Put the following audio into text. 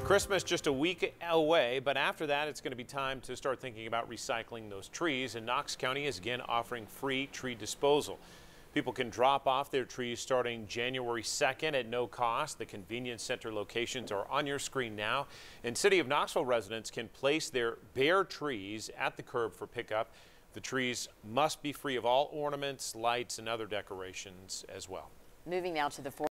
Christmas just a week away, but after that, it's going to be time to start thinking about recycling those trees. And Knox County is again offering free tree disposal. People can drop off their trees starting January 2nd at no cost. The convenience center locations are on your screen now. And City of Knoxville residents can place their bare trees at the curb for pickup. The trees must be free of all ornaments, lights, and other decorations as well. Moving now to the